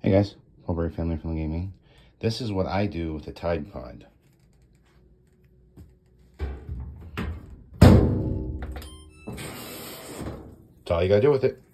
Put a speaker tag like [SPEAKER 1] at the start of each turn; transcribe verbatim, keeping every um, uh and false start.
[SPEAKER 1] Hey guys, Mulberry Family Friendly Gaming. This is what I do with a Tide Pod. That's all you gotta do with it.